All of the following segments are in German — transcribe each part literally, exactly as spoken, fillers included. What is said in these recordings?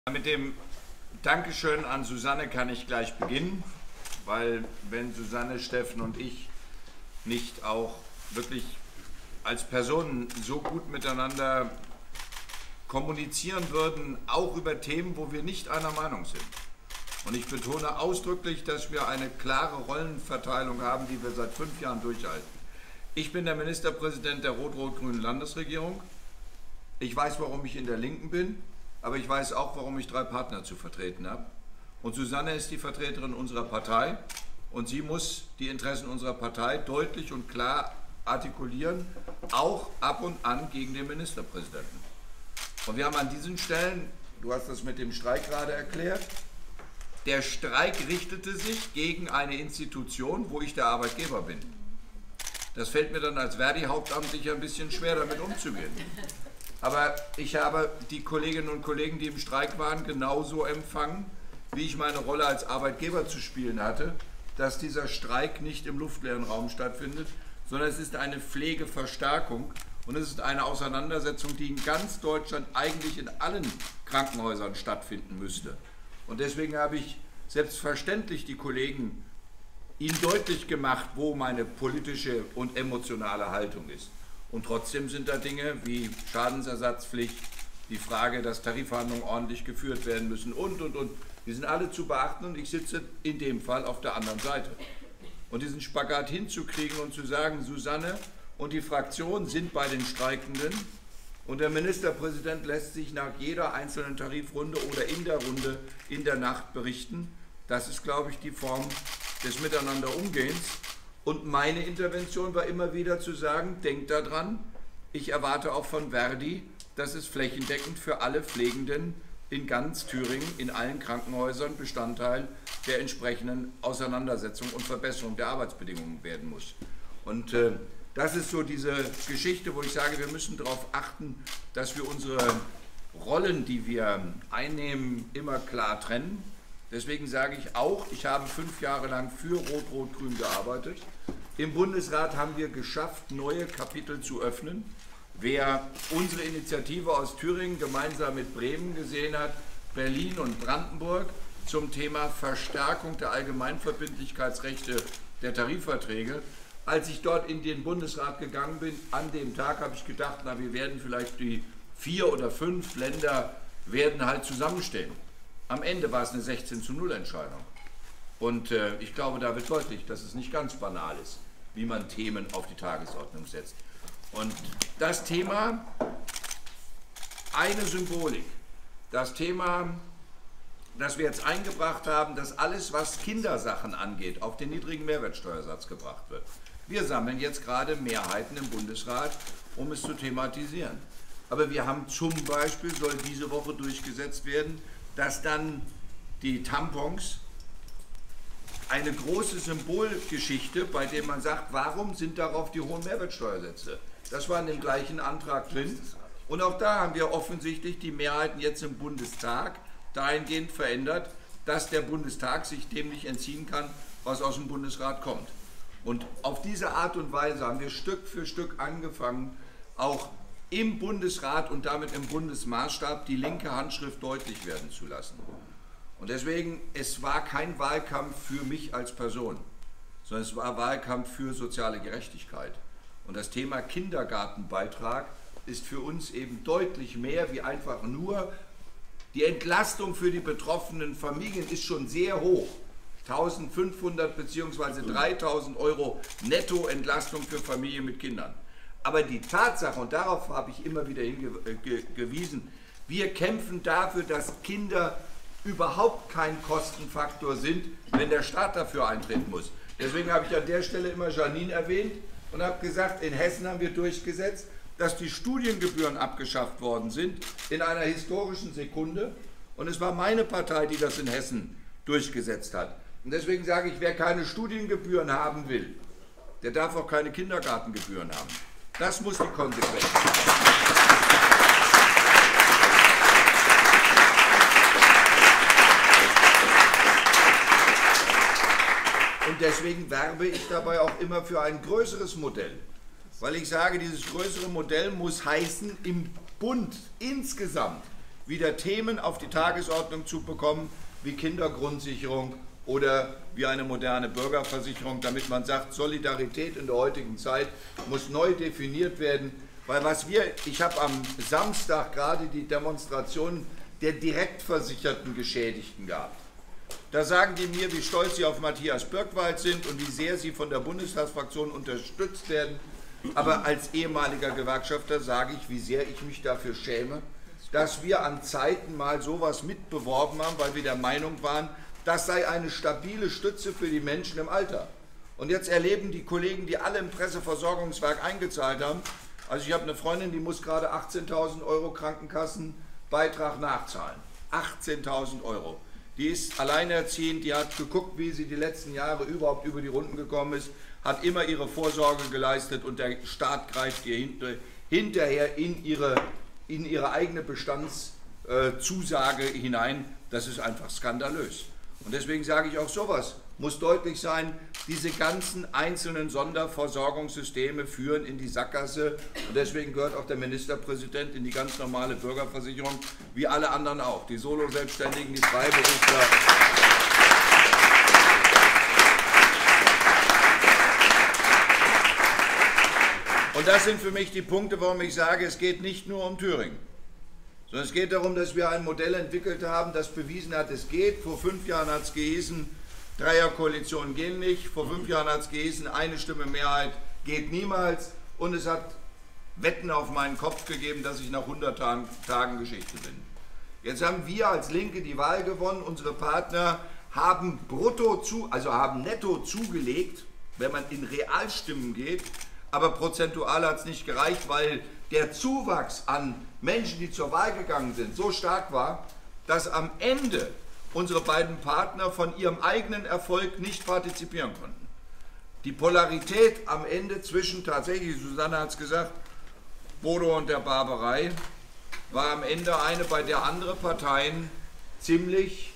Mit dem Dankeschön an Susanne kann ich gleich beginnen, weil wenn Susanne, Steffen und ich nicht auch wirklich als Personen so gut miteinander kommunizieren würden, auch über Themen, wo wir nicht einer Meinung sind. Und ich betone ausdrücklich, dass wir eine klare Rollenverteilung haben, die wir seit fünf Jahren durchhalten. Ich bin der Ministerpräsident der rot-rot-grünen Landesregierung. Ich weiß, warum ich in der Linken bin. Aber ich weiß auch, warum ich drei Partner zu vertreten habe. Und Susanne ist die Vertreterin unserer Partei und sie muss die Interessen unserer Partei deutlich und klar artikulieren, auch ab und an gegen den Ministerpräsidenten. Und wir haben an diesen Stellen, du hast das mit dem Streik gerade erklärt, der Streik richtete sich gegen eine Institution, wo ich der Arbeitgeber bin. Das fällt mir dann als Verdi-Hauptamtlicher ein bisschen schwer, damit umzugehen. Aber ich habe die Kolleginnen und Kollegen, die im Streik waren, genauso empfangen, wie ich meine Rolle als Arbeitgeber zu spielen hatte, dass dieser Streik nicht im luftleeren Raum stattfindet, sondern es ist eine Pflegeverstärkung und es ist eine Auseinandersetzung, die in ganz Deutschland eigentlich in allen Krankenhäusern stattfinden müsste. Und deswegen habe ich selbstverständlich die Kollegen ihnen deutlich gemacht, wo meine politische und emotionale Haltung ist. Und trotzdem sind da Dinge wie Schadensersatzpflicht, die Frage, dass Tarifverhandlungen ordentlich geführt werden müssen und, und, und. Die sind alle zu beachten und ich sitze in dem Fall auf der anderen Seite. Und diesen Spagat hinzukriegen und zu sagen, Susanne und die Fraktion sind bei den Streikenden und der Ministerpräsident lässt sich nach jeder einzelnen Tarifrunde oder in der Runde in der Nacht berichten, das ist, glaube ich, die Form des Miteinanderumgehens. Und meine Intervention war immer wieder zu sagen, denkt daran, ich erwarte auch von Verdi, dass es flächendeckend für alle Pflegenden in ganz Thüringen, in allen Krankenhäusern Bestandteil der entsprechenden Auseinandersetzung und Verbesserung der Arbeitsbedingungen werden muss. Und äh, das ist so diese Geschichte, wo ich sage, wir müssen darauf achten, dass wir unsere Rollen, die wir einnehmen, immer klar trennen. Deswegen sage ich auch, ich habe fünf Jahre lang für Rot-Rot-Grün gearbeitet. Im Bundesrat haben wir geschafft, neue Kapitel zu öffnen. Wer unsere Initiative aus Thüringen gemeinsam mit Bremen gesehen hat, Berlin und Brandenburg zum Thema Verstärkung der Allgemeinverbindlichkeitsrechte der Tarifverträge. Als ich dort in den Bundesrat gegangen bin, an dem Tag habe ich gedacht, na, wir werden vielleicht die vier oder fünf Länder werden halt zusammenstehen. Am Ende war es eine sechzehn zu null Entscheidung. Und äh, ich glaube, da wird deutlich, dass es nicht ganz banal ist, wie man Themen auf die Tagesordnung setzt. Und das Thema, eine Symbolik, das Thema, das wir jetzt eingebracht haben, dass alles, was Kindersachen angeht, auf den niedrigen Mehrwertsteuersatz gebracht wird. Wir sammeln jetzt gerade Mehrheiten im Bundesrat, um es zu thematisieren. Aber wir haben zum Beispiel, soll diese Woche durchgesetzt werden, dass dann die Tampons eine große Symbolgeschichte, bei der man sagt, warum sind darauf die hohen Mehrwertsteuersätze? Das war in dem gleichen Antrag drin. Und auch da haben wir offensichtlich die Mehrheiten jetzt im Bundestag dahingehend verändert, dass der Bundestag sich dem nicht entziehen kann, was aus dem Bundesrat kommt. Und auf diese Art und Weise haben wir Stück für Stück angefangen, auch im Bundesrat und damit im Bundesmaßstab die linke Handschrift deutlich werden zu lassen. Und deswegen, es war kein Wahlkampf für mich als Person, sondern es war Wahlkampf für soziale Gerechtigkeit. Und das Thema Kindergartenbeitrag ist für uns eben deutlich mehr wie einfach nur, die Entlastung für die betroffenen Familien ist schon sehr hoch. eintausendfünfhundert bzw. dreitausend Euro Nettoentlastung für Familien mit Kindern. Aber die Tatsache, und darauf habe ich immer wieder hingewiesen, wir kämpfen dafür, dass Kinder überhaupt kein Kostenfaktor sind, wenn der Staat dafür eintreten muss. Deswegen habe ich an der Stelle immer Janine erwähnt und habe gesagt, in Hessen haben wir durchgesetzt, dass die Studiengebühren abgeschafft worden sind in einer historischen Sekunde. Und es war meine Partei, die das in Hessen durchgesetzt hat. Und deswegen sage ich, wer keine Studiengebühren haben will, der darf auch keine Kindergartengebühren haben. Das muss die Konsequenz sein. Und deswegen werbe ich dabei auch immer für ein größeres Modell. Weil ich sage, dieses größere Modell muss heißen, im Bund insgesamt wieder Themen auf die Tagesordnung zu bekommen, wie Kindergrundsicherung oder wie eine moderne Bürgerversicherung, damit man sagt, Solidarität in der heutigen Zeit muss neu definiert werden. Weil was wir, ich habe am Samstag gerade die Demonstration der direktversicherten Geschädigten gehabt. Da sagen die mir, wie stolz sie auf Matthias Birkwald sind und wie sehr sie von der Bundestagsfraktion unterstützt werden. Aber als ehemaliger Gewerkschafter sage ich, wie sehr ich mich dafür schäme, dass wir an Zeiten mal sowas mitbeworben haben, weil wir der Meinung waren, das sei eine stabile Stütze für die Menschen im Alter. Und jetzt erleben die Kollegen, die alle im Presseversorgungswerk eingezahlt haben, also ich habe eine Freundin, die muss gerade achtzehntausend Euro Krankenkassenbeitrag nachzahlen. achtzehntausend Euro. Die ist alleinerziehend, die hat geguckt, wie sie die letzten Jahre überhaupt über die Runden gekommen ist, hat immer ihre Vorsorge geleistet und der Staat greift ihr hinterher in ihre, in ihre eigene Bestandszusage hinein. Das ist einfach skandalös. Und deswegen sage ich auch, sowas muss deutlich sein, diese ganzen einzelnen Sonderversorgungssysteme führen in die Sackgasse. Und deswegen gehört auch der Ministerpräsident in die ganz normale Bürgerversicherung, wie alle anderen auch. Die Solo-Selbstständigen, die Freiberufler. Und das sind für mich die Punkte, warum ich sage, es geht nicht nur um Thüringen. Sondern es geht darum, dass wir ein Modell entwickelt haben, das bewiesen hat, es geht. Vor fünf Jahren hat es gehießen, Dreierkoalitionen gehen nicht. Vor fünf Jahren hat es gehießen, eine Stimme Mehrheit geht niemals. Und es hat Wetten auf meinen Kopf gegeben, dass ich nach hundert Tagen Geschichte bin. Jetzt haben wir als Linke die Wahl gewonnen. Unsere Partner haben brutto zu, also haben netto zugelegt, wenn man in Realstimmen geht. Aber prozentual hat es nicht gereicht, weil der Zuwachs an Menschen, die zur Wahl gegangen sind, so stark war, dass am Ende unsere beiden Partner von ihrem eigenen Erfolg nicht partizipieren konnten. Die Polarität am Ende zwischen, tatsächlich, Susanne hat es gesagt, Bodo und der Barbarei, war am Ende eine, bei der andere Parteien ziemlich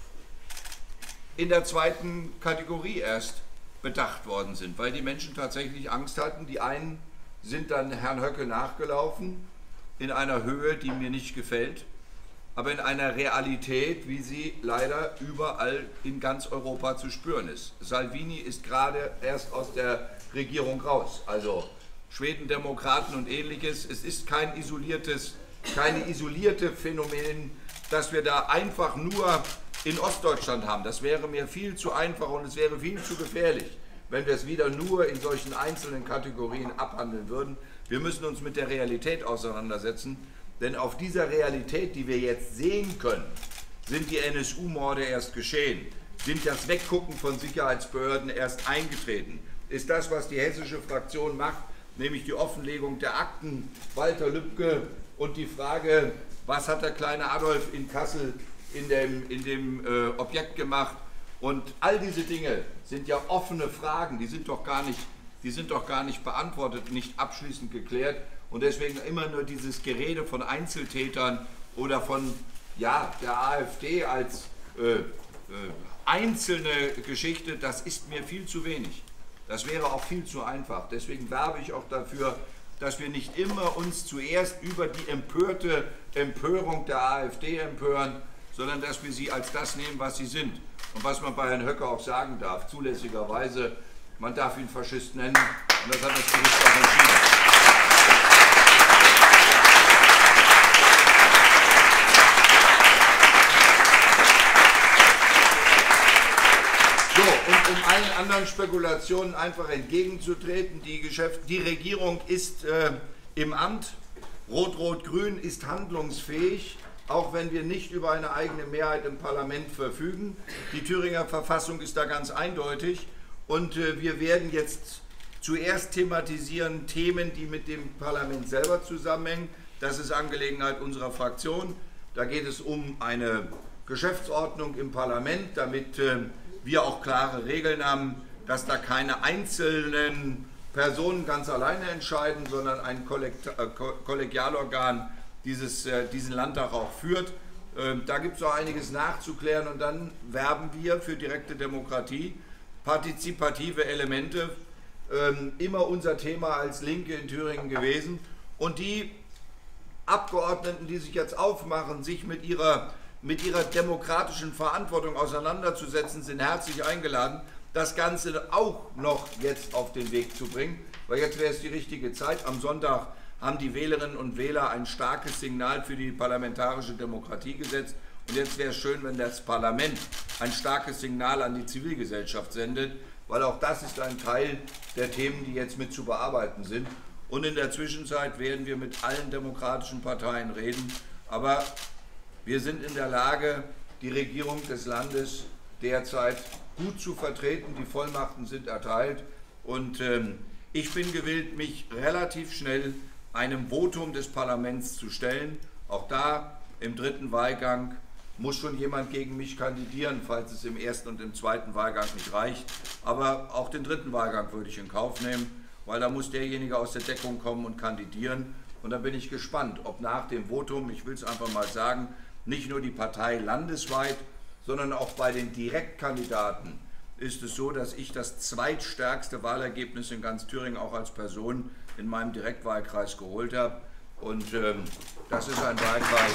in der zweiten Kategorie erst bedacht worden sind, weil die Menschen tatsächlich Angst hatten. Die einen sind dann Herrn Höcke nachgelaufen in einer Höhe, die mir nicht gefällt, aber in einer Realität, wie sie leider überall in ganz Europa zu spüren ist. Salvini ist gerade erst aus der Regierung raus, also Schwedendemokraten und ähnliches. Es ist kein isoliertes, keine isolierte Phänomen, dass wir da einfach nur in Ostdeutschland haben. Das wäre mir viel zu einfach und es wäre viel zu gefährlich, wenn wir es wieder nur in solchen einzelnen Kategorien abhandeln würden. Wir müssen uns mit der Realität auseinandersetzen, denn auf dieser Realität, die wir jetzt sehen können, sind die N S U-Morde erst geschehen, sind das Weggucken von Sicherheitsbehörden erst eingetreten, ist das, was die hessische Fraktion macht, nämlich die Offenlegung der Akten, Walter Lübcke und die Frage, was hat der kleine Adolf in Kassel in dem, in dem äh, Objekt gemacht. Und all diese Dinge sind ja offene Fragen, die sind doch gar nicht, die sind doch gar nicht beantwortet, nicht abschließend geklärt. Und deswegen immer nur dieses Gerede von Einzeltätern oder von ja, der AfD als äh, äh, einzelne Geschichte, das ist mir viel zu wenig. Das wäre auch viel zu einfach. Deswegen werbe ich auch dafür, dass wir nicht immer uns zuerst über die empörte Empörung der AfD empören, sondern dass wir sie als das nehmen, was sie sind. Und was man bei Herrn Höcke auch sagen darf, zulässigerweise, man darf ihn Faschist nennen, und das hat das Gericht auch entschieden. So, und um allen anderen Spekulationen einfach entgegenzutreten, die, Geschäft, die Regierung ist äh, im Amt, Rot-Rot-Grün ist handlungsfähig, auch wenn wir nicht über eine eigene Mehrheit im Parlament verfügen. Die Thüringer Verfassung ist da ganz eindeutig und äh, wir werden jetzt zuerst thematisieren Themen, die mit dem Parlament selber zusammenhängen. Das ist Angelegenheit unserer Fraktion. Da geht es um eine Geschäftsordnung im Parlament, damit äh, wir auch klare Regeln haben, dass da keine einzelnen Personen ganz alleine entscheiden, sondern ein Kollekt- äh, Kollegialorgan Dieses, äh, diesen Landtag auch führt. Ähm, da gibt es noch einiges nachzuklären und dann werben wir für direkte Demokratie, partizipative Elemente, ähm, immer unser Thema als Linke in Thüringen gewesen und die Abgeordneten, die sich jetzt aufmachen, sich mit ihrer, mit ihrer demokratischen Verantwortung auseinanderzusetzen, sind herzlich eingeladen, das Ganze auch noch jetzt auf den Weg zu bringen, weil jetzt wäre es die richtige Zeit. Am Sonntag haben die Wählerinnen und Wähler ein starkes Signal für die parlamentarische Demokratie gesetzt. Und jetzt wäre es schön, wenn das Parlament ein starkes Signal an die Zivilgesellschaft sendet, weil auch das ist ein Teil der Themen, die jetzt mit zu bearbeiten sind. Und in der Zwischenzeit werden wir mit allen demokratischen Parteien reden. Aber wir sind in der Lage, die Regierung des Landes derzeit gut zu vertreten. Die Vollmachten sind erteilt. Und ähm, ich bin gewillt, mich relativ schnell einem Votum des Parlaments zu stellen. Auch da im dritten Wahlgang muss schon jemand gegen mich kandidieren, falls es im ersten und im zweiten Wahlgang nicht reicht. Aber auch den dritten Wahlgang würde ich in Kauf nehmen, weil da muss derjenige aus der Deckung kommen und kandidieren. Und da bin ich gespannt, ob nach dem Votum, ich will es einfach mal sagen, nicht nur die Partei landesweit, sondern auch bei den Direktkandidaten ist es so, dass ich das zweitstärkste Wahlergebnis in ganz Thüringen auch als Person in meinem Direktwahlkreis geholt habe. Und ähm, das ist ein Wahlkreis.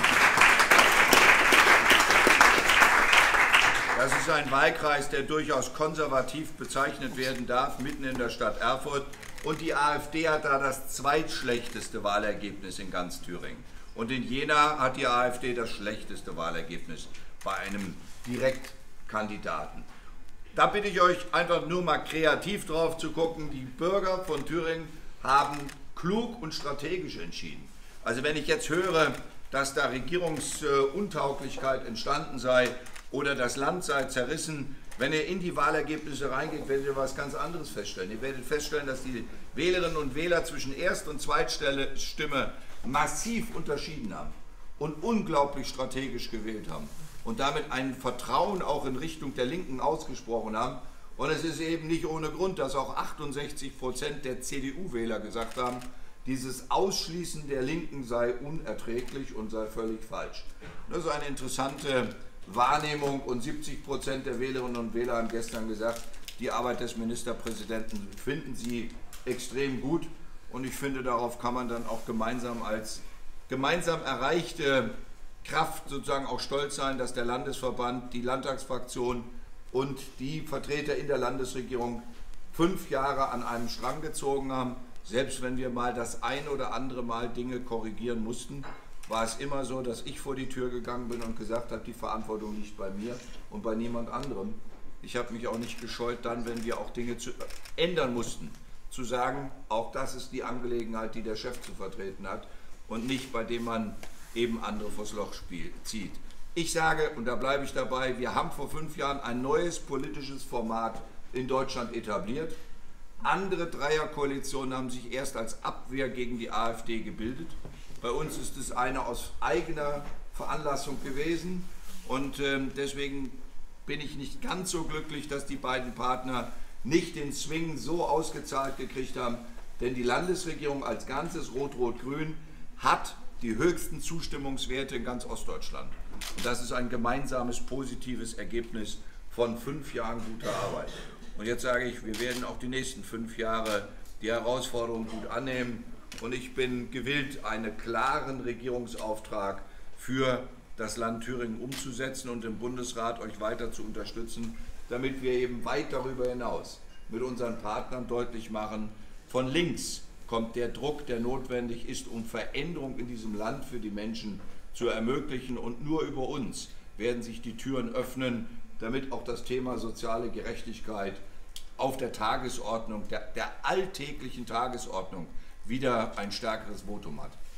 Das ist ein Wahlkreis, der durchaus konservativ bezeichnet werden darf, mitten in der Stadt Erfurt. Und die AfD hat da das zweitschlechteste Wahlergebnis in ganz Thüringen. Und in Jena hat die AfD das schlechteste Wahlergebnis bei einem Direktkandidaten. Da bitte ich euch einfach nur mal kreativ drauf zu gucken. Die Bürger von Thüringen haben klug und strategisch entschieden. Also wenn ich jetzt höre, dass da Regierungsuntauglichkeit entstanden sei oder das Land sei zerrissen, wenn ihr in die Wahlergebnisse reingeht, werdet ihr was ganz anderes feststellen. Ihr werdet feststellen, dass die Wählerinnen und Wähler zwischen Erst- und Zweitstimme massiv unterschieden haben und unglaublich strategisch gewählt haben und damit ein Vertrauen auch in Richtung der Linken ausgesprochen haben. Und es ist eben nicht ohne Grund, dass auch achtundsechzig Prozent der C D U-Wähler gesagt haben, dieses Ausschließen der Linken sei unerträglich und sei völlig falsch. Das ist eine interessante Wahrnehmung und siebzig Prozent der Wählerinnen und Wähler haben gestern gesagt, die Arbeit des Ministerpräsidenten finden sie extrem gut. Und ich finde, darauf kann man dann auch gemeinsam als gemeinsam erreichte Kraft sozusagen auch stolz sein, dass der Landesverband, die Landtagsfraktion und die Vertreter in der Landesregierung fünf Jahre an einem Strang gezogen haben. Selbst wenn wir mal das ein oder andere Mal Dinge korrigieren mussten, war es immer so, dass ich vor die Tür gegangen bin und gesagt habe, die Verantwortung liegt bei mir und bei niemand anderem. Ich habe mich auch nicht gescheut, dann, wenn wir auch Dinge zu ändern mussten, zu sagen, auch das ist die Angelegenheit, die der Chef zu vertreten hat und nicht, bei dem man eben andere vors Loch spielt, zieht. Ich sage, und da bleibe ich dabei, wir haben vor fünf Jahren ein neues politisches Format in Deutschland etabliert. Andere Dreierkoalitionen haben sich erst als Abwehr gegen die AfD gebildet. Bei uns ist es eine aus eigener Veranlassung gewesen und äh, deswegen bin ich nicht ganz so glücklich, dass die beiden Partner nicht den Swing so ausgezahlt gekriegt haben, denn die Landesregierung als Ganzes, Rot-Rot-Grün, hat die höchsten Zustimmungswerte in ganz Ostdeutschland. Und das ist ein gemeinsames positives Ergebnis von fünf Jahren guter Arbeit. Und jetzt sage ich, wir werden auch die nächsten fünf Jahre die Herausforderung gut annehmen. Und ich bin gewillt, einen klaren Regierungsauftrag für das Land Thüringen umzusetzen und im Bundesrat euch weiter zu unterstützen, damit wir eben weit darüber hinaus mit unseren Partnern deutlich machen, von links kommt der Druck, der notwendig ist, um Veränderung in diesem Land für die Menschen zu ermöglichen. Und nur über uns werden sich die Türen öffnen, damit auch das Thema soziale Gerechtigkeit auf der Tagesordnung, der, der alltäglichen Tagesordnung, wieder ein stärkeres Votum hat.